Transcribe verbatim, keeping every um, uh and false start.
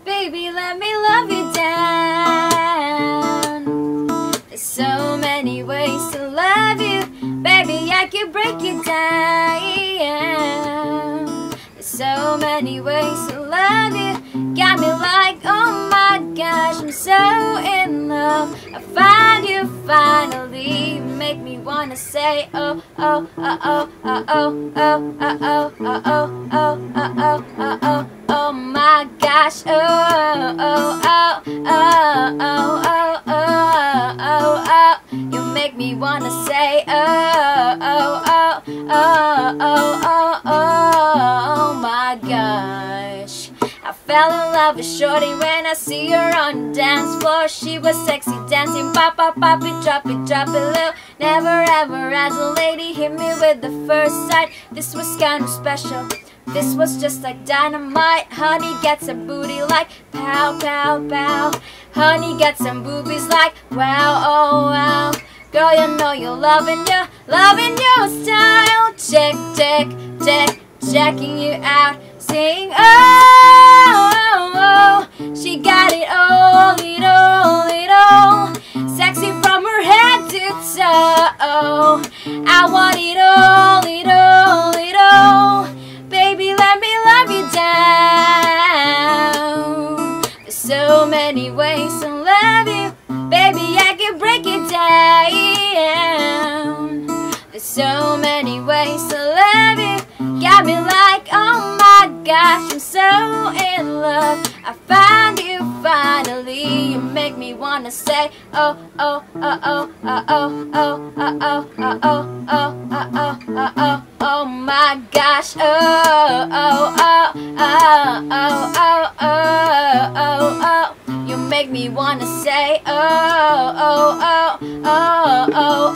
Baby, let me love you down. There's so many ways to love you. Baby, I can break you down. There's so many ways to love you. Got me like, oh my gosh, I'm so in love. I find you finally. Make me wanna say, oh, oh, oh, oh, oh, oh, oh, oh, oh, oh, oh, oh, oh, oh, oh, oh my gosh, oh, oh, oh, oh, oh, oh, oh, oh, oh. You make me wanna say, oh, oh, oh, oh, oh, oh, oh my gosh. I fell in love with Shorty when I see her on the dance floor. She was sexy dancing, pop, pop, pop it, drop it, drop it low. Never ever as a lady hit me with the first sight. This was kind of special. This was just like dynamite. Honey gets a booty like pow, pow, pow. Honey gets some boobies like wow, oh wow. Girl, you know you're loving you, loving your style. Check, check, check, checking you out. Sing, oh, oh, oh. She got it all, it all, it all. Sexy from her head to toe. I want it all, it all, it all. Baby, let me love you down. There's so many ways to love you. Baby, I can break it down. There's so many ways to love you. Got me like, oh my gosh, I'm so in love. I found you finally. You make me wanna say, oh, oh, oh, oh, oh, oh, oh, oh, oh, oh, oh, oh, oh, oh, oh, oh my gosh, oh, oh, oh, oh, oh, oh, oh, oh, oh. You make me wanna say, oh, oh, oh, oh, oh,